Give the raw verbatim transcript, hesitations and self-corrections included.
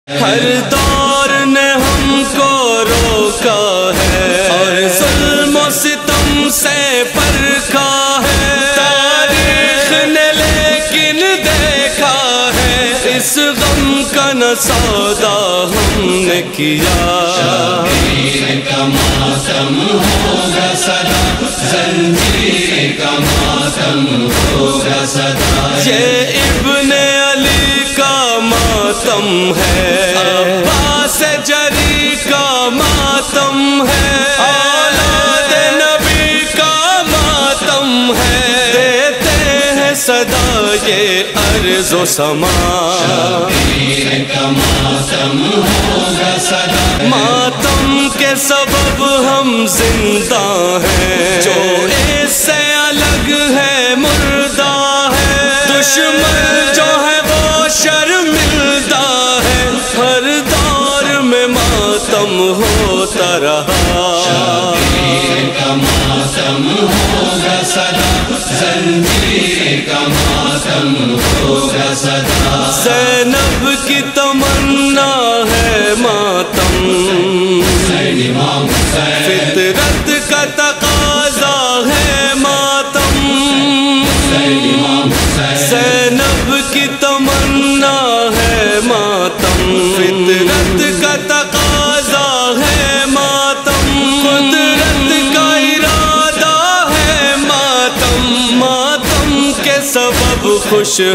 ہر دور نے ہم کو روکا ہے اور ظلم و ستم سے پرکھا ہے، تاریخ نے لیکن دیکھا ہے اس غم کا نہ سودا ہم نے کیا۔ شبیر کا ماتم ہوگا صدا، زنجیر کا ماتم ہوگا صدا، یہ ابن علی کا ماتم ہے، عباس جری کا ماتم ہے، اولاد نبی کا ماتم ہے، دیتے ہیں صدا یہ ارض و سما۔ شبیر کا ماتم ہوگا صدا، ماتم کے سبب ہم زندہ ہیں، جو اس سے الگ ہے مردہ ہے، دشمن جو ہے وہ شرمندہ ہے، ہر دور میں ماتم ہوتا رہا۔ شبیر کا ماتم ہوگا صدا، زنجیر کا ماتم ہوگا صدا، زینب کی تمنا ہے ماتم، امام حسین فطرت کا تقاضا ہے ماتم، امام حسین زینب کی تمنا ہے ماتم، فطرت کا تقاضا ہے ماتم، قدرت کا ارادہ ہے ماتم، ماتم کے سبب خوش